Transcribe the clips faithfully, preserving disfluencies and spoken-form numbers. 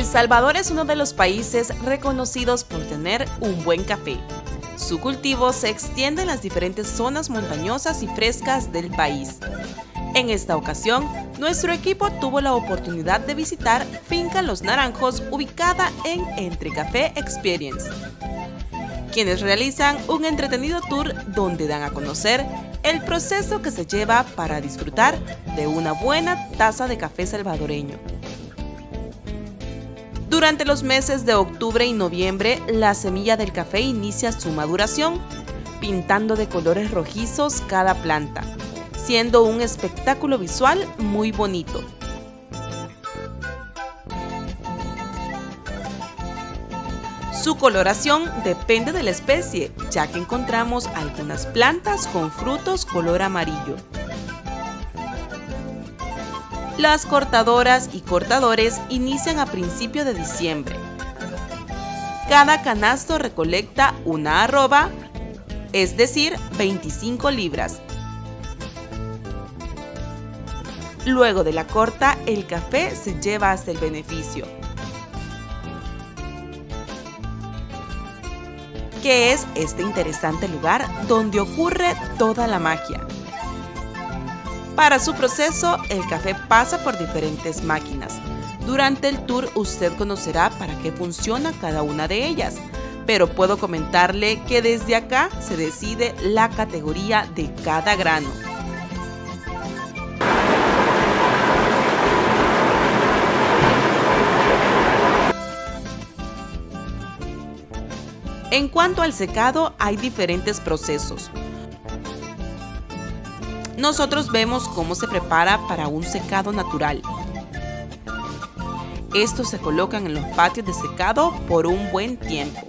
El Salvador es uno de los países reconocidos por tener un buen café. Su cultivo se extiende en las diferentes zonas montañosas y frescas del país. En esta ocasión, nuestro equipo tuvo la oportunidad de visitar Finca Los Naranjos, ubicada en Entre Café Experience, quienes realizan un entretenido tour donde dan a conocer el proceso que se lleva para disfrutar de una buena taza de café salvadoreño. Durante los meses de octubre y noviembre, la semilla del café inicia su maduración, pintando de colores rojizos cada planta, siendo un espectáculo visual muy bonito. Su coloración depende de la especie, ya que encontramos algunas plantas con frutos color amarillo. Las cortadoras y cortadores inician a principios de diciembre. Cada canasto recolecta una arroba, es decir, veinticinco libras. Luego de la corta, el café se lleva hasta el beneficio, que es este interesante lugar donde ocurre toda la magia. Para su proceso, el café pasa por diferentes máquinas. Durante el tour usted conocerá para qué funciona cada una de ellas, pero puedo comentarle que desde acá se decide la categoría de cada grano. En cuanto al secado, hay diferentes procesos. Nosotros vemos cómo se prepara para un secado natural. Estos se colocan en los patios de secado por un buen tiempo.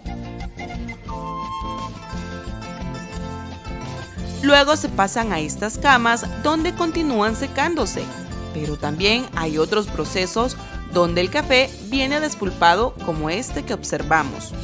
Luego se pasan a estas camas donde continúan secándose, pero también hay otros procesos donde el café viene despulpado como este que observamos.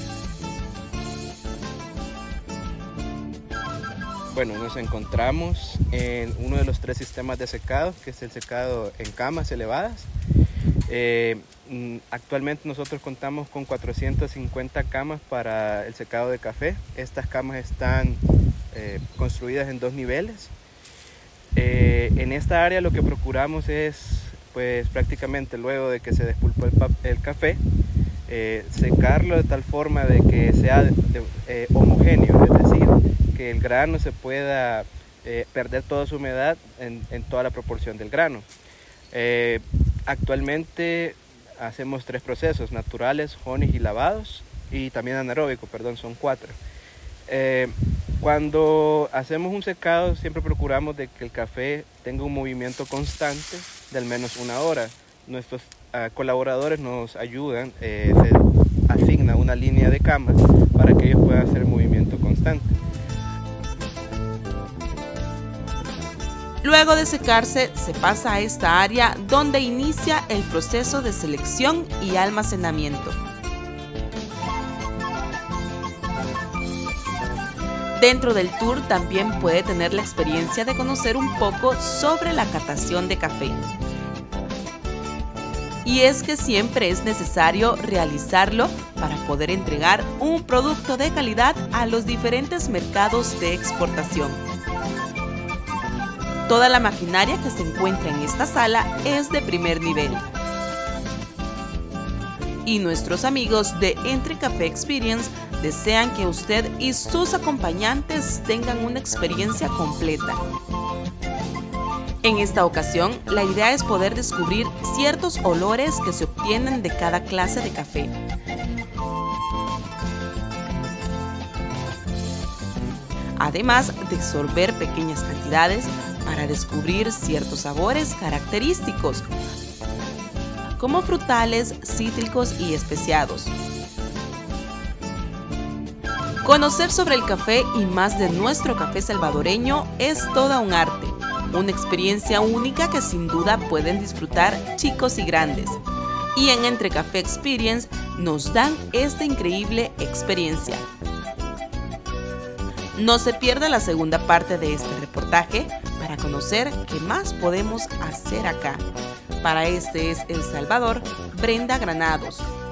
Bueno, nos encontramos en uno de los tres sistemas de secado, que es el secado en camas elevadas. Eh, actualmente nosotros contamos con cuatrocientas cincuenta camas para el secado de café. Estas camas están eh, construidas en dos niveles. Eh, en esta área lo que procuramos es, pues prácticamente luego de que se despulpó el, el café, eh, secarlo de tal forma de que sea de, de, eh, homogéneo, es decir, que el grano se pueda eh, perder toda su humedad en, en toda la proporción del grano. Eh, actualmente hacemos tres procesos: naturales, honey y lavados, y también anaeróbico, perdón, son cuatro. Eh, cuando hacemos un secado siempre procuramos de que el café tenga un movimiento constante de al menos una hora. Nuestros uh, colaboradores nos ayudan, eh, se asigna una línea de camas para que ellos puedan hacer movimiento constante. Luego de secarse, se pasa a esta área donde inicia el proceso de selección y almacenamiento. Dentro del tour también puede tener la experiencia de conocer un poco sobre la catación de café. Y es que siempre es necesario realizarlo para poder entregar un producto de calidad a los diferentes mercados de exportación. Toda la maquinaria que se encuentra en esta sala es de primer nivel. Y nuestros amigos de Entre Café Experience desean que usted y sus acompañantes tengan una experiencia completa. En esta ocasión, la idea es poder descubrir ciertos olores que se obtienen de cada clase de café. Además de sorber pequeñas cantidades para descubrir ciertos sabores característicos, como frutales, cítricos y especiados. Conocer sobre el café y más de nuestro café salvadoreño es toda un arte, una experiencia única que sin duda pueden disfrutar chicos y grandes. Y en Entre Café Experience nos dan esta increíble experiencia. No se pierda la segunda parte de este reportaje para conocer qué más podemos hacer acá. Para Este es El Salvador, Brenda Granados,